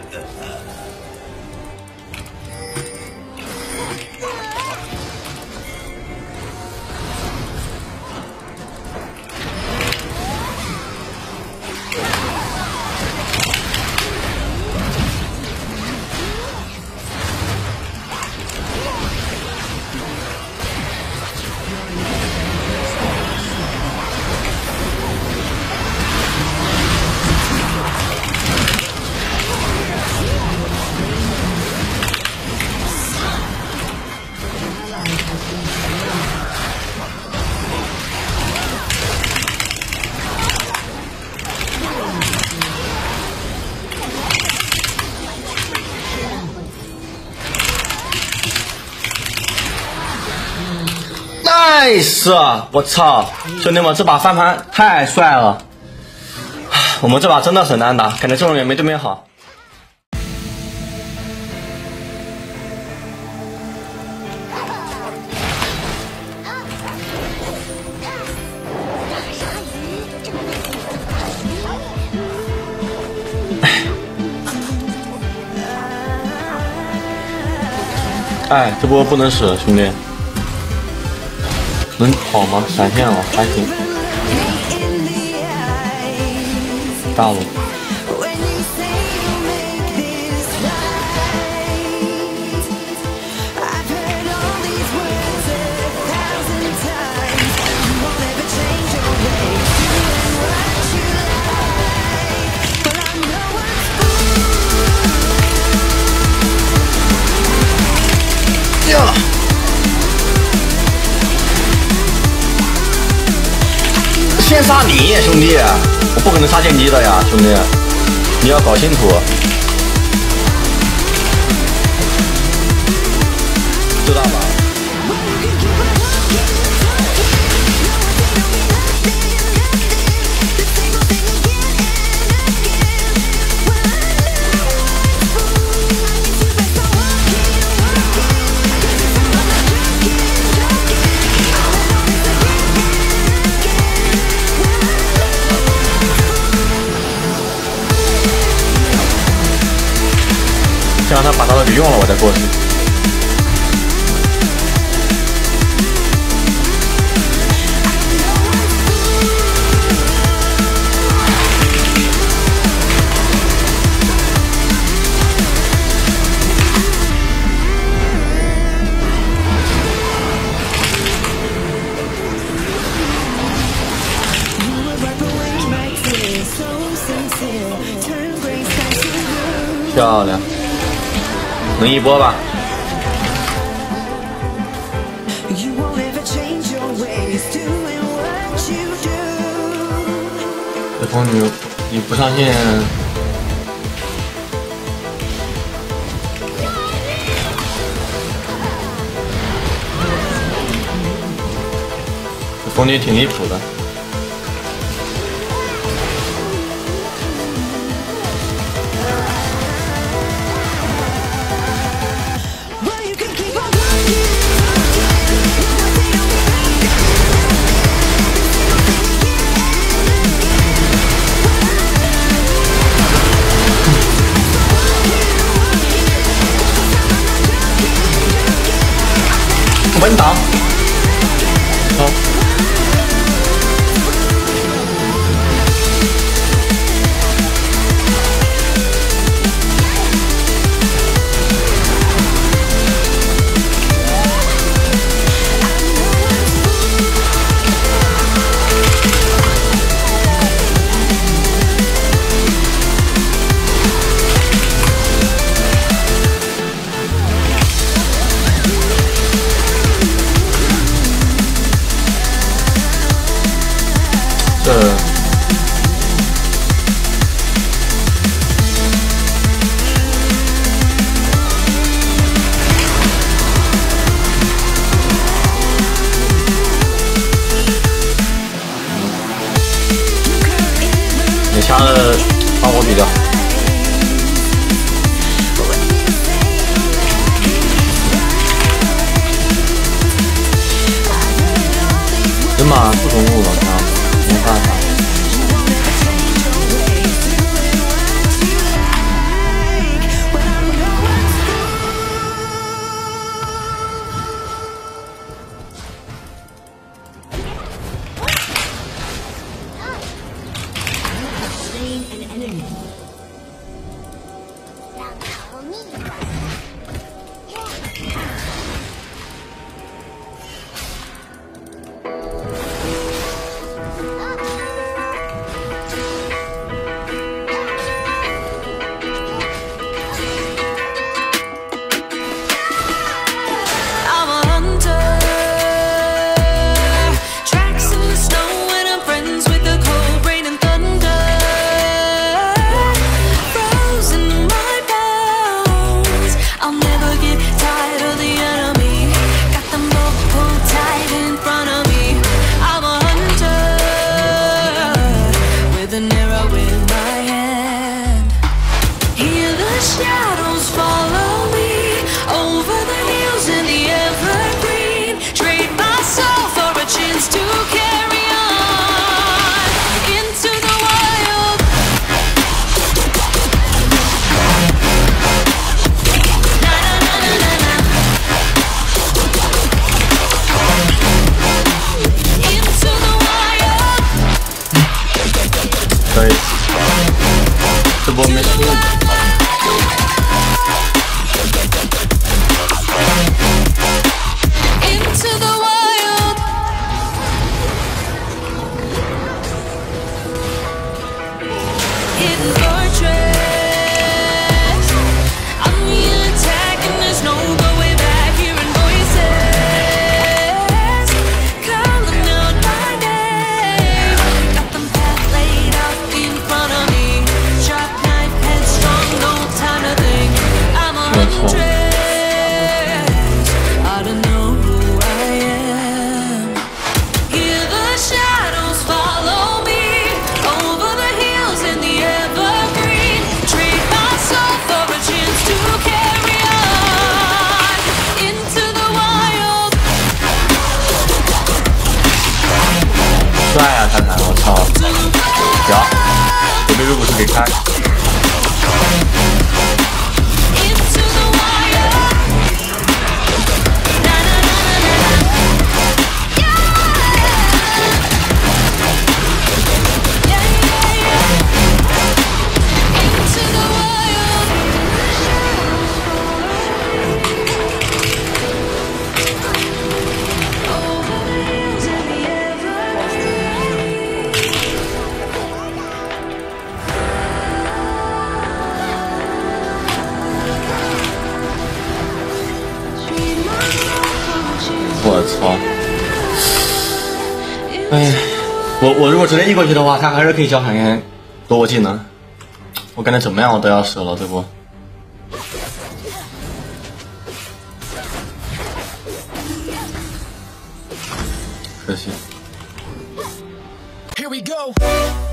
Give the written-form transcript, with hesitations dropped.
nice！ 我操，兄弟们，这把翻盘太帅了！我们这把真的很难打，感觉阵容也没对面好。哎，这波不能使，兄弟。 能跑吗？闪现了，还行。大了。呀！ 先杀你，兄弟！我不可能杀剑姬的呀，兄弟！你要搞清楚。知道吧？先让他把他的给用了，我再过去。漂亮。 能一波吧？这风女你不上线，这风女挺离谱的。 稳挡，好。你掐了，帮我比掉。人马不同路了，没办法。 可以，这波没输。帅啊，看看，我操！屌，准备入股是给开。我操！哎，我如果直接 E 过去的话，他还是可以小喊躲我技能。我感觉怎么样我都要死了，这波。可惜。Here we go.